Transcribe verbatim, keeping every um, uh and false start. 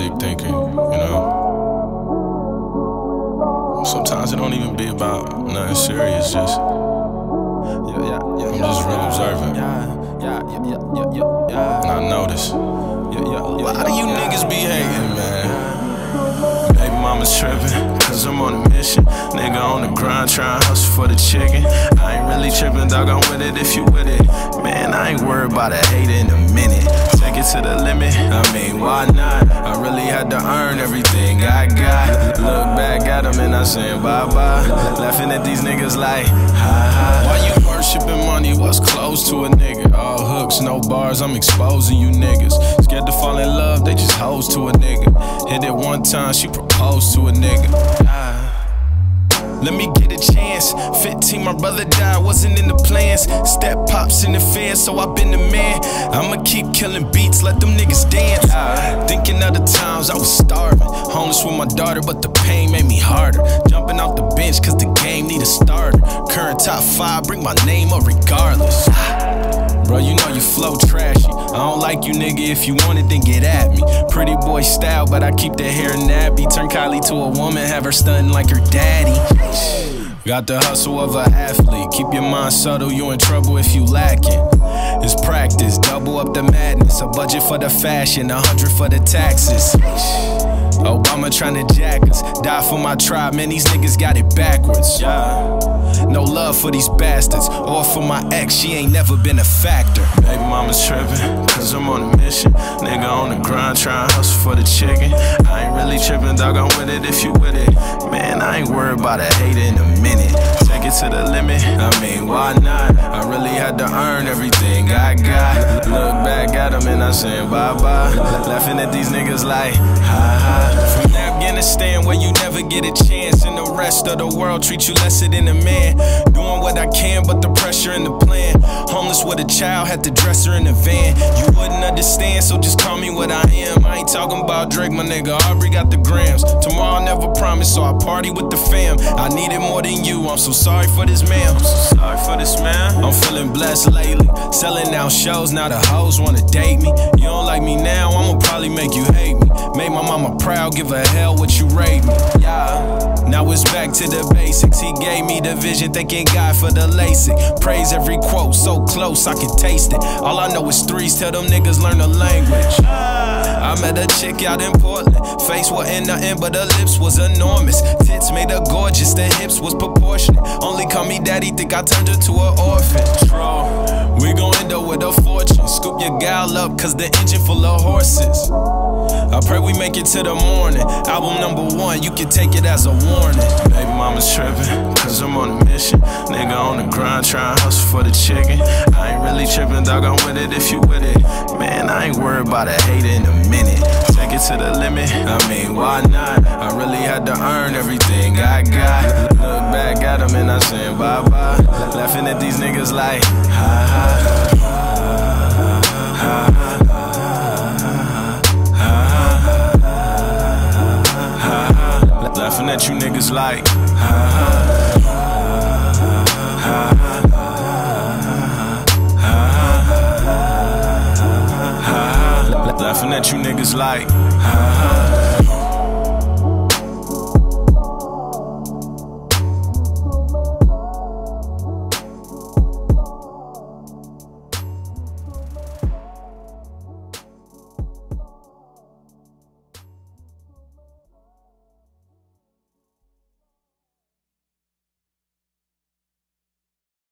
dick thinking, you know? Sometimes it don't even be about nothing serious, just Yeah, yeah, yeah, I'm just real observant. Yeah, yeah, yeah, yeah, yeah, yeah, yeah. And I notice Yeah, yeah, yeah, why do you yeah, niggas be hating, man? Baby mama's trippin', cause I'm on a mission. Nigga on the grind, tryin' hustle for the chicken. I ain't really trippin', dog, I'm with it if you with it. Man, I ain't worried about a hater in a minute. Take it to the limit, I mean, why not? I really had to earn everything I got. Look back at them and I say bye-bye. Laughing at these niggas like, ha ha. Why you worshiping money? What's close to a nigga? All hooks, no bars, I'm exposing you niggas. Scared to fall in love, they just hoes to a nigga. Hit it one time, she proposed to a nigga. Ah. Let me get a chance. fifteen, my brother died, wasn't in the plans. Step pops in the fan, so I been the man. I'ma keep killing beats, let them niggas dance. Thinking of the times I was starving, homeless with my daughter, but the pain made me harder. Jumping off the bench, cause the game need a starter. Current top five, bring my name up regardless. Bro, you know you flow trashy. I don't like you, nigga. If you want it, then get at me. Pretty boy style, but I keep the hair nappy. Turn Kylie to a woman, have her stunting like her daddy. Got the hustle of an athlete. Keep your mind subtle, you in trouble if you lacking. It's practice, double up the madness. A budget for the fashion, a hundred for the taxes. Obama tryna jack us. Die for my tribe, man, these niggas got it backwards. Yeah. No love for these bastards, or for my ex, she ain't never been a factor. Baby mama's trippin', cause I'm on a mission. Nigga on the grind, tryin' hustle for the chicken. I ain't really trippin', dog, I'm with it if you with it. Man, I ain't worried about a hater in a minute. Take it to the limit, I mean, why not? I really had to earn everything I got. Look back at them and I say bye-bye. Laughing at these niggas like, ha ha. From Afghanistan where you never get a chance, and the rest of the world treat you lesser than a man. Doing what I can, but the pressure in the plan. Homeless with a child, had to dress her in the van. You wouldn't understand, so just call me what I am. I ain't talking about Drake, my nigga, Aubrey got the grams. Tomorrow never promised, so I party with the fam. I need it more than you, I'm so sorry for this man. I'm so sorry for this man. I'm feeling blessed lately, selling out shows, now the hoes wanna date me. You don't like me now, I'ma probably make you hate me. Made my mama proud, give a hell what you rate me. Yeah. Now it's back to the basics. He gave me the vision, thanking God for the LASIK. Praise every quote, so close I can taste it. All I know is threes, tell them niggas learn the language. I met a chick out in Portland. Face wasn't nothing, but her lips was enormous. Tits made her gorgeous, the hips was proportionate. Only call me daddy, think I turned her to an orphan. Troll, we gon' end up with a fortune. Scoop your gal up, cause the engine full of horses. I pray we make it to the morning. Album number one, you can take it as a warning. Baby mama's trippin', cause I'm on a mission. Nigga on the grind, tryin' hustle for the chicken. I ain't really trippin', dog, I'm with it if you with it. Man, I ain't worried about a hater in a minute. Take it to the limit, I mean, why not? I really had to earn everything I got. Look back at them and I say bye-bye. Laughing at these niggas like, ha ha, ha ha. Laughing at you niggas like, ha ha, ha ha, ha ha. Laughing at you niggas like, ha ha.